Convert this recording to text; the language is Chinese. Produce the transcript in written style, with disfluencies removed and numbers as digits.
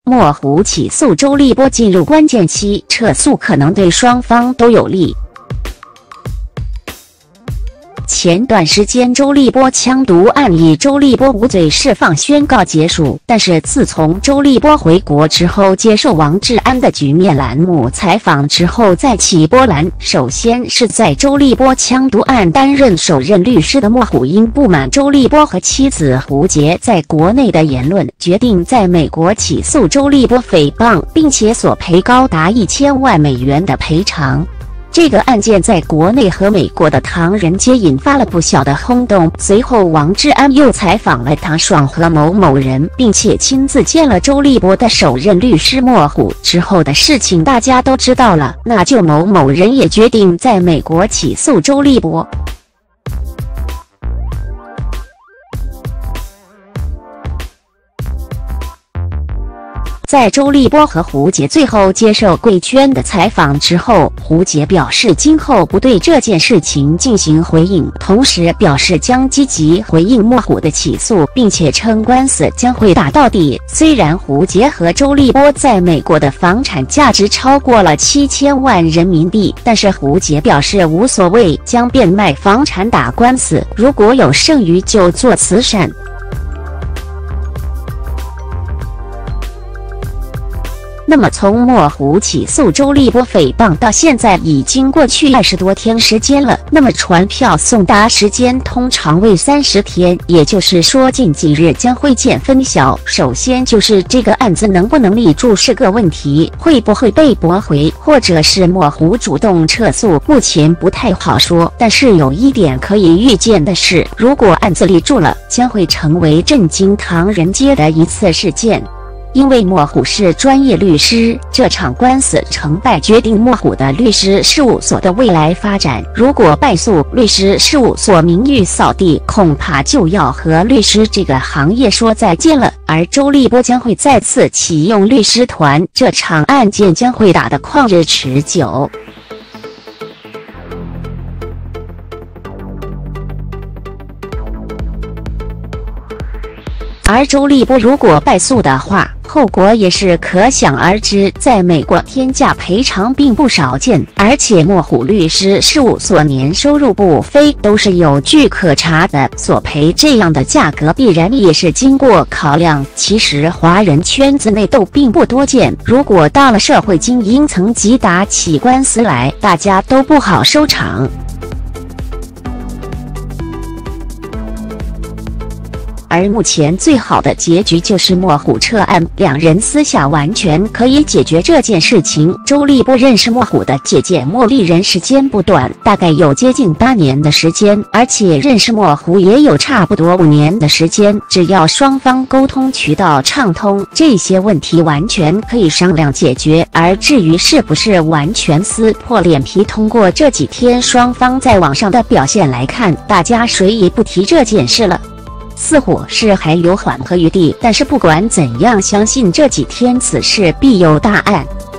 墨湖起诉周立波进入关键期，撤诉可能对双方都有利。前段时间，周立波枪毒案以周立波无罪释放宣告结束。但是自从周立波回国之后，接受王志安的局面栏目采访之后再起波澜。首先是在周立波枪毒案担任首任律师的莫虎因不满周立波和妻子胡洁在国内的言论，决定在美国起诉周立波诽谤，并且索赔高达1000万美元的赔偿。这个案件在国内和美国的唐人街引发了不小的轰动。随后，王志安又采访了唐爽和某某人，并且亲自见了周立波的首任律师莫虎。之后的事情大家都知道了，那就某某人也决定在美国起诉周立波。在周立波和胡洁最后接受贵圈的采访之后，胡洁表示今后不对这件事情进行回应，同时表示将积极回应莫虎的起诉，并且称官司将会打到底。虽然胡洁和周立波在美国的房产价值超过了7000万人民币，但是胡洁表示无所谓，将变卖房产打官司，如果有剩余就做慈善。那么，从莫虎起诉周立波诽谤到现在已经过去20多天时间了。那么，传票送达时间通常为30天，也就是说近几日将会见分晓。首先就是这个案子能不能立住是个问题，会不会被驳回，或者是莫虎主动撤诉，目前不太好说。但是有一点可以预见的是，如果案子立住了，将会成为震惊唐人街的一次事件。因为莫虎是专业律师，这场官司成败决定莫虎的律师事务所的未来发展。如果败诉，律师事务所名誉扫地，恐怕就要和律师这个行业说再见了。而周立波将会再次启用律师团，这场案件将会打得旷日持久。而周立波如果败诉的话，后果也是可想而知。在美国天价赔偿并不少见，而且莫虎律师事务所年收入不菲，都是有据可查的，索赔这样的价格必然也是经过考量。其实华人圈子内斗并不多见，如果到了社会精英层级打起官司来，大家都不好收场。而目前最好的结局就是莫虎撤案，两人私下完全可以解决这件事情。周立波认识莫虎的姐姐莫丽人时间不短，大概有接近8年的时间，而且认识莫虎也有差不多5年的时间。只要双方沟通渠道畅通，这些问题完全可以商量解决。而至于是不是完全撕破脸皮，通过这几天双方在网上的表现来看，大家谁也不提这件事了。似乎是还有缓和余地，但是不管怎样，相信这几天此事必有大案。